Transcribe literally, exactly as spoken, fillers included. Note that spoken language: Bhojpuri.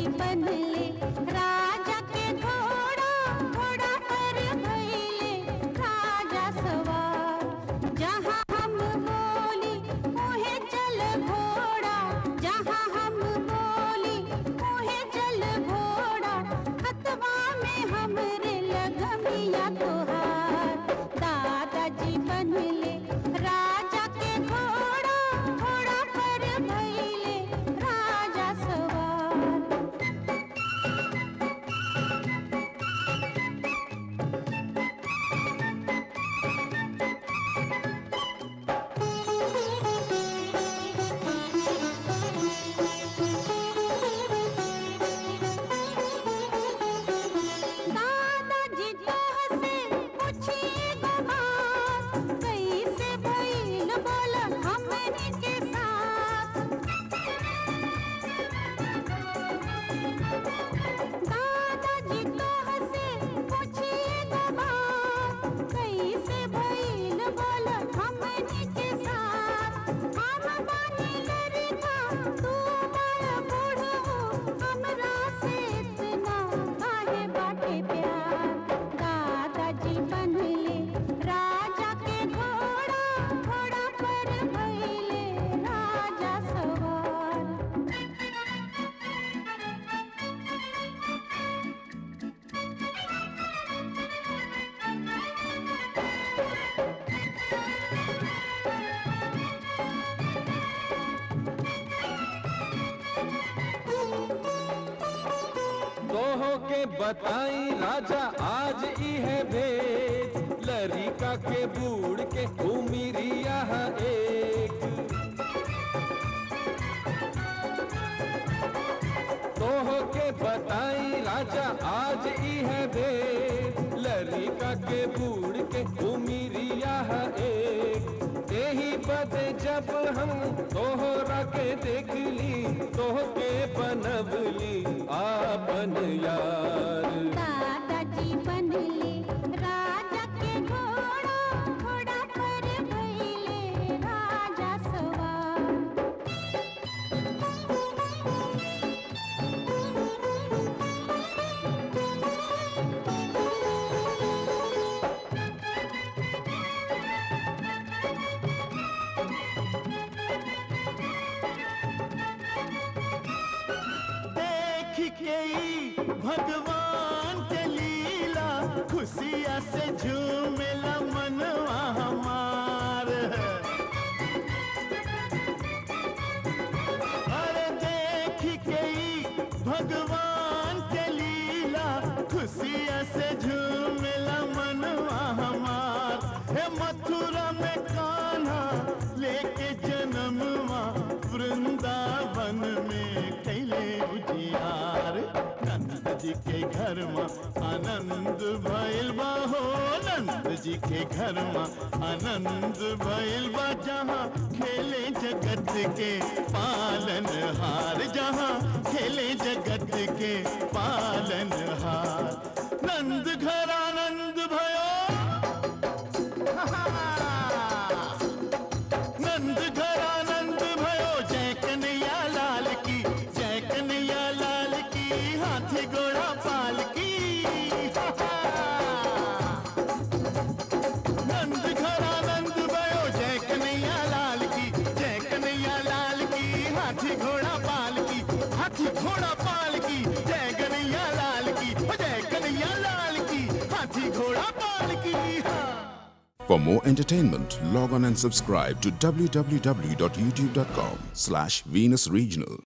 के बताई राजा आज ई है भेद, लरिका के बूढ़ के उमिरिया एक। तोह के बताई राजा आज ई है भेद, लरिका के बूढ़ के उमिरिया एक। यही बदे जब हम तोहरा के देख ली, तोह के बनवली आपन यार। दादाजी बनले राजा के घोड़ा, घोड़ा पर भइले राजा सवार। भगवान के लीला खुशिया से झूमेला मनवा हमार। अरे देख के भगवान के लीला खुशिया से झूमेला मनवा हमार। हे मथुरा में कान्हा लेके जन्मवा, वृंदावन में कैले उजियार। नंद जी के घर में आनंद भइल बा हो, नंद जी के घर में आनंद भइल बा। जहाँ खेले जगत के पालन हार, जहाँ खेले जगत के पालन हार। नंद घर आनंद भयो, नंद घर आनंद भयो। जय कन्हैया लाल की, जय कन्हैया लाल की, हाथी घोड़ा पाल की। नंद घर आनंद भयो, जय कन्हैया लाल की, जय कन्हैया लाल की, हाथी घोड़ा पाल की। हाथी घोड़ा पाल की, जय कन्हैया लाल की, जय कन्हैया लाल की, हाथी घोड़ा पाल की। For more entertainment, log on and subscribe to w w w dot youtube dot com slash Venus Regional.